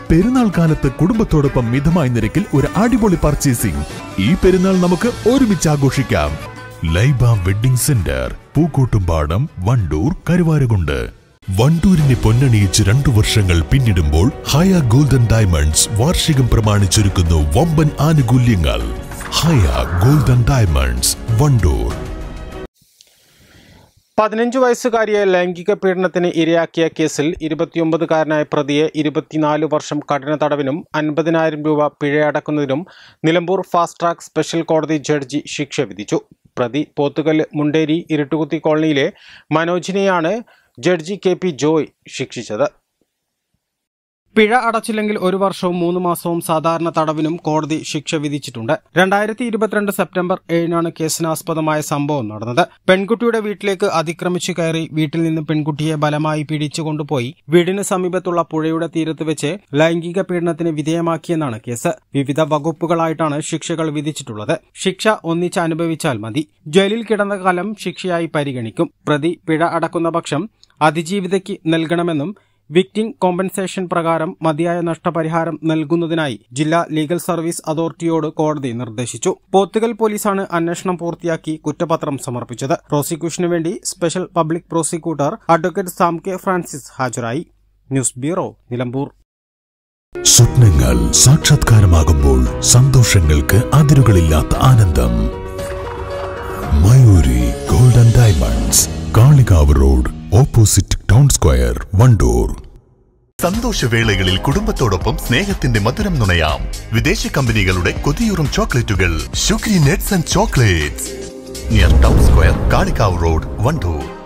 പെരുന്നാൾ കാലത്ത് കുടുംബത്തോടൊപ്പം മിതമായ നിരക്കിൽ ഒരു അടിപൊളി പർച്ചേസിംഗ്. ഈ പെരുന്നാൾ നമുക്ക് ഒരുമിച്ച് ആഘോഷിക്കാം. Laiba wedding centre, Pookkottumpadam, Wandoor, Karuvarakundu. വണ്ടൂരിനെ പൊന്നണിയിച്ച് 2 വർഷങ്ങൾ പിന്നിടുമ്പോൾ ഹയ ഗോൾഡൻ ഡയമണ്ട്സ് വാർഷികം പ്രമാണിച്ചൊരുക്കുന്നു വമ്പൻ ആനുകൂല്യങ്ങൾ. ഹയ ഗോൾഡൻ ഡയമണ്ട്സ്, വണ്ടൂർ. 15 വയസ്സുകാരിയെ ലൈംഗിക പീഡനത്തിന് ഇരയാക്കിയ കേസിൽ 29-കാരനായ പ്രതിയെ 24 വർഷം കഠിന തടവിനും 50,000 രൂപ പിഴയടക്കുന്നതിനും നിലമ്പൂർ ഫാസ്റ്റ് ട്രാക്ക് സ്പെഷ്യൽ കോടതി ജഡ്ജി ശിക്ഷ വിധിച്ചു. പ്രതി പോത്തുകല്ല് മുണ്ടേരി ഇരുട്ടുകുത്തി കോളനിയിലെ മനോജിനെയാണ് ജഡ്ജി KP ജോയ് ശിക്ഷിച്ചത്. പിഴ അടച്ചില്ലെങ്കിൽ 1 വർഷവും 3 മാസവും സാധാരണ തടവിനും കോടതി ശിക്ഷ വിധിച്ചിട്ടുണ്ട്. 2022 സെപ്റ്റംബർ 7-നാണ് കേസിനാസ്പദമായ സംഭവം നടന്നത്. പെൺകുട്ടിയുടെ വീട്ടിലേക്ക് അതിക്രമിച്ചു കയറി വീട്ടിൽ നിന്ന് പെൺകുട്ടിയെ ബലമായി പിടിച്ചു കൊണ്ടുപോയി വീടിന് സമീപത്തുള്ള പുഴയുടെ തീരത്ത് വെച്ച് ലൈംഗിക പീഡനത്തിന് വിധേയമാക്കിയെന്നാണ് കേസ്. വിവിധ വകുപ്പുകളായിട്ടാണ് ശിക്ഷകൾ വിധിച്ചിട്ടുള്ളത്. ശിക്ഷ ഒന്നിച്ച് അനുഭവിച്ചാൽ മതി. ജയിലിൽ കിടന്ന കാലം ശിക്ഷയായി പരിഗണിക്കും. പ്രതി പിഴ അടക്കുന്ന പക്ഷം അതിജീവിതയ്ക്ക് നൽകണമെന്നും വിക്ടിം കോമ്പൻസേഷൻ പ്രകാരം മതിയായ നഷ്ടപരിഹാരം നൽകുന്നതിനായി ജില്ലാ ലീഗൽ സർവീസ് അതോറിറ്റിയോട് കോടതി നിർദ്ദേശിച്ചു. പോത്തുകൽ പോലീസാണ് അന്വേഷണം പൂർത്തിയാക്കി കുറ്റപത്രം സമർപ്പിച്ചത്. പ്രോസിക്യൂഷനു വേണ്ടി special public prosecutor advocate Sam K Francis ഹാജരായി. News bureau, Nilambur. സ്വപ്നങ്ങൾ സാക്ഷാത്കാരമാകുമ്പോൾ സന്തോഷങ്ങൾക്ക് അതിരുകളില്ലാത്ത ആനന്ദം. Mayuri golden diamonds, Kalikavu road, opposite town square, Wandoor. സന്തോഷവേളകളിൽ കുടുംബത്തോടൊപ്പം സ്നേഹത്തിന്റെ മധുരം നുണയാം. വിദേശ കമ്പനികളുടെ കൊതിയൂറും ചോക്ലേറ്റുകൾ sugary nuts and chocolates, near town square, Kalikavu road, Wandoor.